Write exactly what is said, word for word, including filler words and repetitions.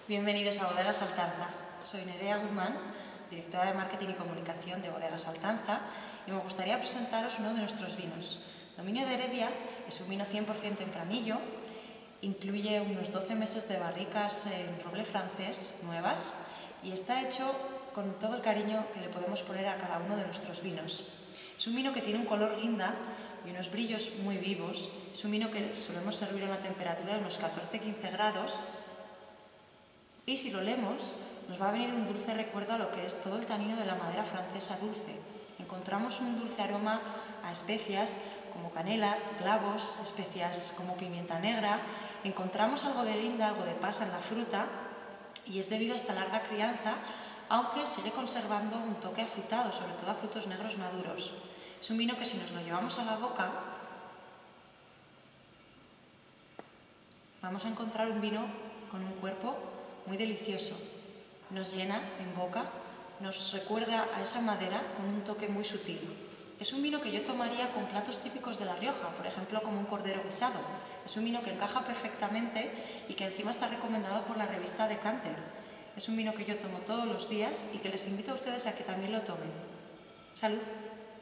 Bienvenidos a Bodegas Altanza. Soy Nerea Guzmán, directora de Marketing y Comunicación de Bodegas Altanza, y me gustaría presentaros uno de nuestros vinos. Dominio de Heredia es un vino cien por cien tempranillo, incluye unos doce meses de barricas en roble francés nuevas y está hecho con todo el cariño que le podemos poner a cada uno de nuestros vinos. Es un vino que tiene un color guinda y unos brillos muy vivos. Es un vino que solemos servir a una temperatura de unos catorce a quince grados. Y si lo leemos, nos va a venir un dulce recuerdo a lo que es todo el tanino de la madera francesa dulce. Encontramos un dulce aroma a especias como canelas, clavos, especias como pimienta negra. Encontramos algo de guinda, algo de pasa en la fruta, y es debido a esta larga crianza, aunque sigue conservando un toque afrutado, sobre todo a frutos negros maduros. Es un vino que si nos lo llevamos a la boca, vamos a encontrar un vino con un cuerpo muy delicioso. Nos llena en boca, nos recuerda a esa madera con un toque muy sutil. Es un vino que yo tomaría con platos típicos de La Rioja, por ejemplo como un cordero guisado. Es un vino que encaja perfectamente y que encima está recomendado por la revista Decanter. Es un vino que yo tomo todos los días y que les invito a ustedes a que también lo tomen. ¡Salud!